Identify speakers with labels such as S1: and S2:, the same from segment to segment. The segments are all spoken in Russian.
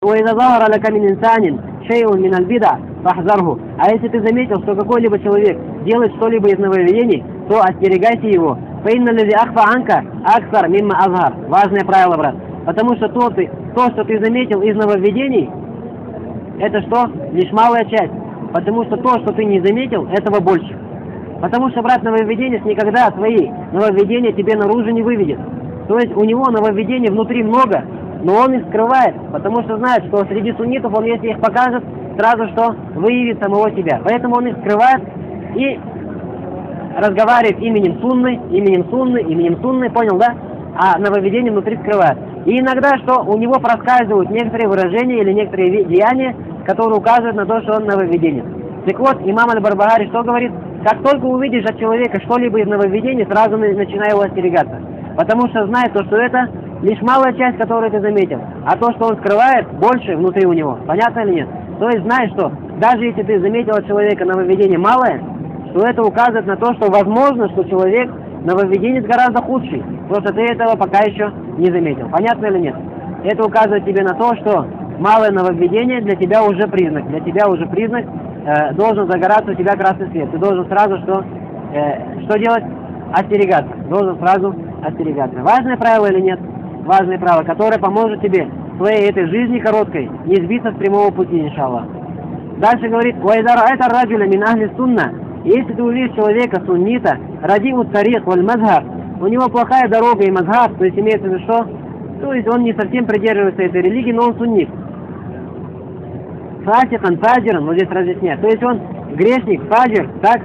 S1: وإذا ظهر لك من إنسان شيء من البدع فاحذره. А если ты заметил, что какой-либо человек делает что-либо из нововведений, то остерегайся его. فإن الذي أخفى عنك أكثر مما أظهر. Важное правило, брат. Потому что то, что ты заметил из нововведений, это что? Лишь малая часть. Потому что то, что ты не заметил, этого больше. Потому что, брат, нововведенец никогда свои нововведения тебе наружу не выведет. То есть у него нововведений внутри много, но он их скрывает, потому что знает, что среди суннитов он, если их покажет, сразу что выявит самого себя. Поэтому он их скрывает и разговаривает именем Сунны, понял, да? А нововведение внутри скрывает. И иногда, что у него проскальзывают некоторые выражения или некоторые деяния, которые указывают на то, что он нововведенец. Так вот, имам Аль-Барбахари что говорит? Как только увидишь от человека что-либо из нововведений, сразу начинай его остерегаться. Потому что знает то, что это лишь малая часть, которую ты заметил. А то, что он скрывает, больше внутри у него. Понятно или нет? То есть знаешь, что даже если ты заметил от человека нововведение малое, то это указывает на то, что возможно, что человек нововведенец гораздо худший. Просто ты этого пока еще не заметил. Понятно или нет? Это указывает тебе на то, что малое нововведение для тебя уже признак. Для тебя уже признак, должен загораться у тебя красный свет. Ты должен сразу что делать? Остерегаться. Должен сразу остерегаться. Важное правило или нет? Важное правило, которое поможет тебе в своей этой жизни короткой не сбиться с прямого пути, иншаллах. Дальше говорит: «Вайдара это раджуля мин ахли сунна». Если ты увидишь человека суннита, радиу тарик валь мазхаб, у него плохая дорога и мазхаб, то есть имеется в виду что? То есть он не совсем придерживается этой религии, но он суннит. Фасикан, фаджиран, вот здесь разъясняет. То есть он грешник, фаджир, так?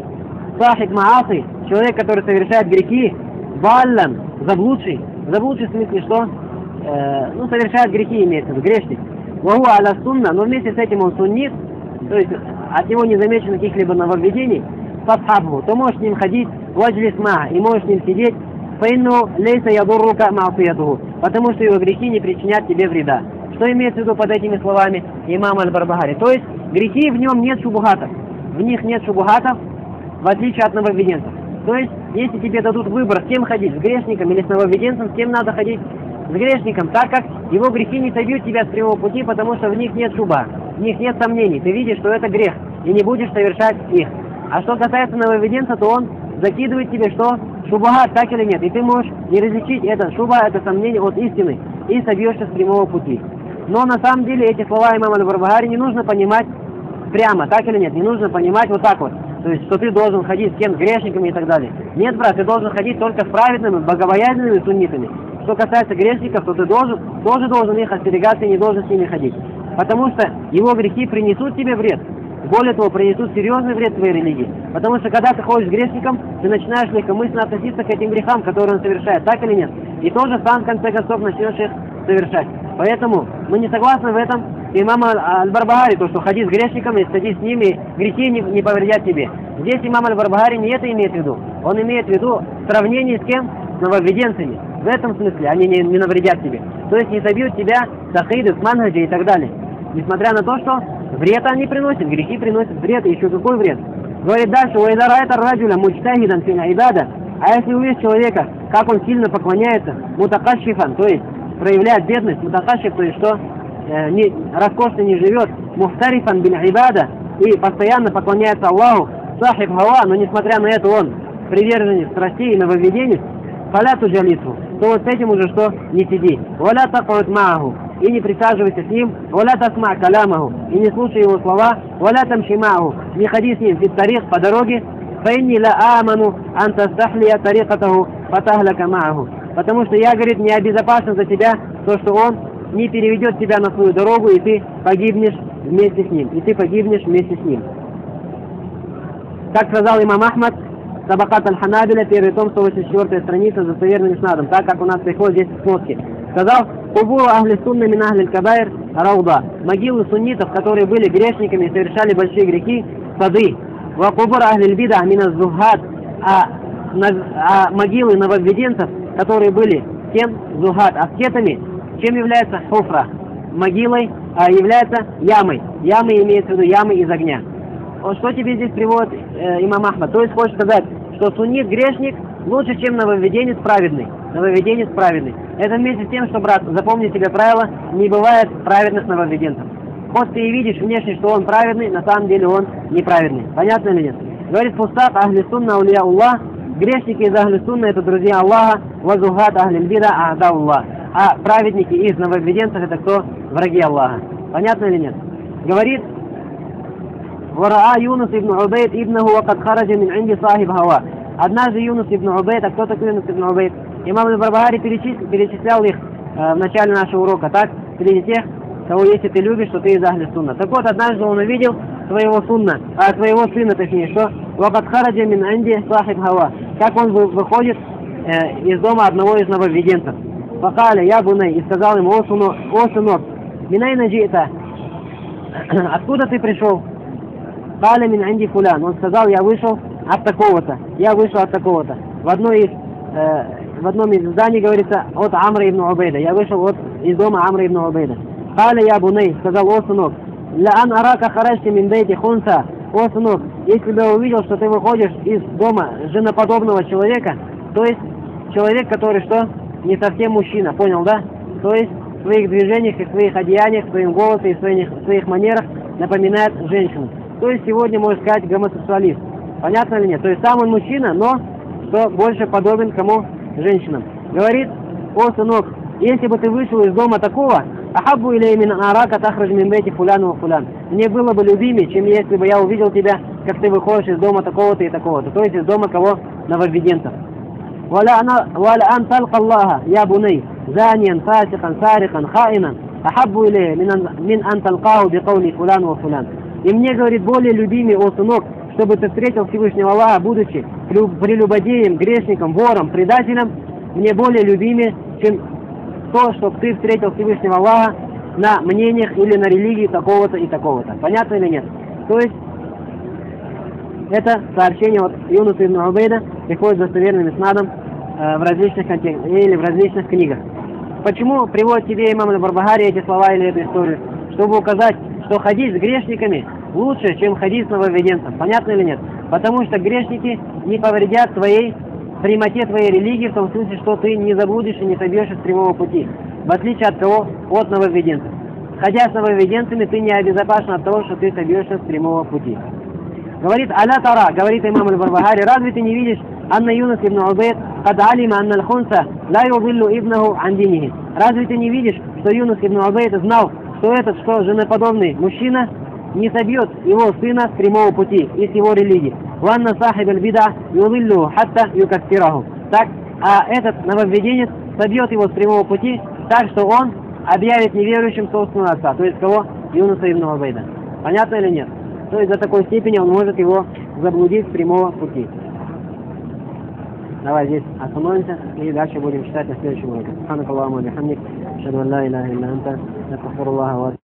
S1: Сахиб маасы, человек, который совершает грехи, баллан, заблудший. Заблудший в смысле что? Совершает грехи, имеется в виду, грешник. Ваху аля сунна, но вместе с этим он суннит, то есть от него не замечено каких-либо нововведений, фасхабху, то можешь с ним ходить, ваджлис ма, и можешь с ним сидеть, фаинну лейса ядуррука маасиятуху, потому что его грехи не причинят тебе вреда. Что имеется в виду под этими словами имам Аль-Барбахари? То есть грехи в нем нет шубухатов, в них нет шубухатов, в отличие от нововведенцев. То есть, если тебе дадут выбор, с кем ходить, с грешником или с нововведенцем, с кем надо ходить? С грешником, так как его грехи не собьют тебя с прямого пути, потому что в них нет шуба, в них нет сомнений. Ты видишь, что это грех, и не будешь совершать их. А что касается нововведенца, то он закидывает тебе что? Шубахат, так или нет. И ты можешь не различить это шуба, это сомнение от истины, и собьешься с прямого пути. Но на самом деле эти слова имама Аль-Барбахари не нужно понимать прямо, так или нет. Не нужно понимать вот так вот. То есть, что ты должен ходить с кем? С грешниками и так далее. Нет, брат, ты должен ходить только с праведными, богобоязненными суннитами. Что касается грешников, то ты тоже должен их остерегаться и не должен с ними ходить. Потому что его грехи принесут тебе вред. Более того, принесут серьезный вред твоей религии. Потому что когда ты ходишь с грешником, ты начинаешь легкомысленно относиться к этим грехам, которые он совершает, так или нет? И тоже сам в конце концов начнешь их совершать. Поэтому мы не согласны в этом имама Аль-Барбахари, то, что ходи с грешником и садись с ними, грехи не повредят тебе. Здесь имам Аль-Барбахари не это имеет в виду. Он имеет в виду сравнение с кем? С нововведенцами. В этом смысле они не навредят тебе. То есть не собьют тебя с акиды, с манхаджи и так далее. Несмотря на то, что вред они приносят, грехи приносят вред, и еще какой вред? Говорит дальше: «Уайдара это раджуля муджтахидан фин айбада». А если увидишь человека, как он сильно поклоняется, мутакашифан, то есть проявляет бедность, мутакашиф, то есть что? Роскошно не живет, мухтарифан бин айбада, и постоянно поклоняется Аллаху, сахиб хава, но несмотря на это он приверженец страстей и нововведенец, фаля туджалису, то вот с этим уже что? Не сиди. Валя такуат мааху, и не присаживайся с ним, валя тасма калямаху, и не слушай его слова, валя тамши мааху, не ходи с ним в тарих по дороге, фаинни ла аману антастахлия тарихатаху фатахляка мааху, потому что я, говорит, не обезопасен за тебя то, что он не переведет тебя на свою дорогу, и ты погибнешь вместе с ним. Так сказал имам Ахмад, Табакат аль-Ханабиля, первый том, 184 страница, за достоверным иснадом, так как у нас приходит здесь в сноски. Сказал: «Кубуру ахли сунна мин ахли аль-кабайр рауда». Могилы суннитов, которые были грешниками и совершали большие грехи, сады. Ва кубур ахли аль-бида мин az-зухад. А могилы нововведенцев, которые были кем? Зухад. Аскетами. Чем является хуфра? Могилой, является ямой. Ямы имеется в виду ямы из огня. Что тебе здесь приводит имам Ахмад? То есть хочешь сказать, что суннит грешник, лучше, чем нововведенец праведный. Нововведенец праведный. Это вместе с тем, что, брат, запомни себе правило, не бывает праведных нововведенцев. Хоть ты и видишь внешне, что он праведный, на самом деле он неправедный. Понятно или нет? Говорит Фустат, ахли сунна улия Аллах, грешники из ахли сунна это друзья Аллаха, вазухат ахли бида ахда Аллах. А праведники из нововведенцев это кто? Враги Аллаха. Понятно или нет? Говорит, вараа Юнус ибн Убейд ибнаху вакад хараджа мин инди сахиб хава. Однажды Юнус ибн Убейд, а кто такой Юнус ибн Убейд? Имам Аль-Барбахари перечислял их в начале нашего урока, так? Среди тех, кого если ты любишь, что ты из ахли сунна. Так вот, однажды он увидел своего сына, точнее, что вакад хараджа мин инди сахиб хава. Как он выходит из дома одного из нововведенцев. Факаля, я бунай, и сказал ему, о сынок, минайна джита, откуда ты пришел? Каля мин инди фулян, он сказал, я вышел от такого-то. В одном из зданий говорится от Амра ибн Убейда. Я вышел из дома Амра ибн Убейда. Каля, я бунай, сказал, о сынок, ля ан арака харашти мин бейти хунса, о сынок, если бы я увидел, что ты выходишь из дома женоподобного человека, то есть человек, который что? Не совсем мужчина, понял, да? То есть в своих движениях и в своих одеяниях, в своем голосе и в своих манерах напоминает женщину. То есть сегодня, можно сказать, гомосексуалист. Понятно или нет? То есть сам он мужчина, но что больше подобен кому? Женщинам. Говорит, о сынок, если бы ты вышел из дома такого, ахаббу илей мин арака тахрадж мин бейти фулян ва фулян. Мне было бы любимее, чем если бы я увидел тебя, как ты выходишь из дома такого-то и такого-то. То есть из дома кого? Нововведенцев. ولا أن تلقى الله يا بني زانيا فاسقا سارقا خائنا أحب إليه من أن تلقاه بقول فلان وفلان. И мне, говорит, более любимый, о сынок, чтобы ты встретил Всевышнего Аллаха, будучи прелюбодеем, грешником, вором, предателем, мне более любимее, чем то, чтобы ты встретил Всевышнего Аллаха на мнениях или на религии такого-то и такого-то. Понятно или нет? То есть это сообщение от Юнуса ибн Убейда приходит с достоверным иснадом в различных контекстах или в различных книгах. Почему приводит тебе имам Аль-Барбахари эти слова или эту историю? Чтобы указать, что ходить с грешниками лучше, чем ходить с нововведенцем. Понятно или нет? Потому что грешники не повредят прямоте твоей религии, в том смысле, что ты не заблудишь и не собьешься с прямого пути. В отличие от кого? От нововведенцев. Ходя с нововведенцами, ты не обезопасен от того, что ты собьешься с прямого пути. Говорит, аля тара, говорит имам Аль-Барбахари, разве ты не видишь, анна Юнус ибн Убейд, кад алима анна аль-хунса, ла юдиллу ибнаху ан динихи. Разве ты не видишь, что Юнус ибн Убейд знал, что женоподобный мужчина не собьет его сына с прямого пути из его религии. Ванна сахиб аль-бида юдиллу хатта юкаффираху. Так, а этот нововведенец собьет его с прямого пути, так что он объявит неверующим собственного отца, то есть кого? Юнуса ибн Убейда. Понятно или нет? То есть до такой степени он может его заблудить с прямого пути. Давай здесь остановимся и дальше будем читать на следующем уроке.